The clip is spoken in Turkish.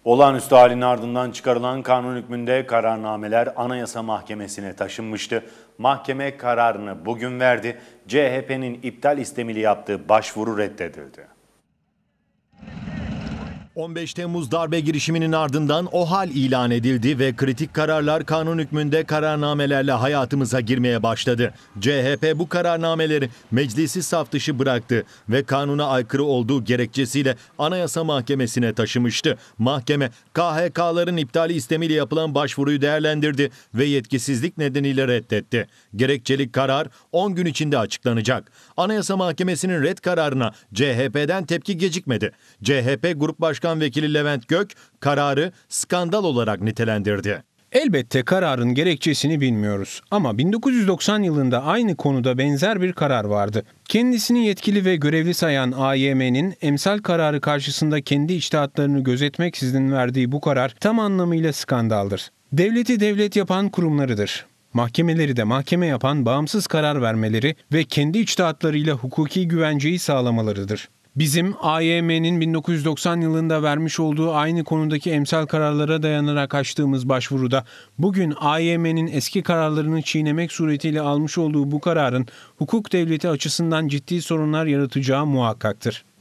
Olağanüstü halin ardından çıkarılan kanun hükmünde kararnameler Anayasa Mahkemesi'ne taşınmıştı. Mahkeme kararını bugün verdi. CHP'nin iptal istemiyle yaptığı başvuru reddedildi. 15 Temmuz darbe girişiminin ardından OHAL ilan edildi ve kritik kararlar kanun hükmünde kararnamelerle hayatımıza girmeye başladı. CHP bu kararnameleri meclisi saf dışı bıraktı ve kanuna aykırı olduğu gerekçesiyle Anayasa Mahkemesi'ne taşımıştı. Mahkeme, KHK'ların iptali istemiyle yapılan başvuruyu değerlendirdi ve yetkisizlik nedeniyle reddetti. Gerekçeli karar 10 gün içinde açıklanacak. Anayasa Mahkemesi'nin red kararına CHP'den tepki gecikmedi. CHP Grup Başkanı Vekili Levent Gök kararı skandal olarak nitelendirdi. Elbette kararın gerekçesini bilmiyoruz ama 1990 yılında aynı konuda benzer bir karar vardı. Kendisini yetkili ve görevli sayan AYM'nin emsal kararı karşısında kendi içtihatlarını gözetmeksizin verdiği bu karar tam anlamıyla skandaldır. Devleti devlet yapan kurumlarıdır. Mahkemeleri de mahkeme yapan bağımsız karar vermeleri ve kendi içtihatlarıyla hukuki güvenceyi sağlamalarıdır. Bizim AYM'nin 1990 yılında vermiş olduğu aynı konudaki emsal kararlara dayanarak açtığımız başvuruda bugün AYM'nin eski kararlarını çiğnemek suretiyle almış olduğu bu kararın hukuk devleti açısından ciddi sorunlar yaratacağı muhakkaktır.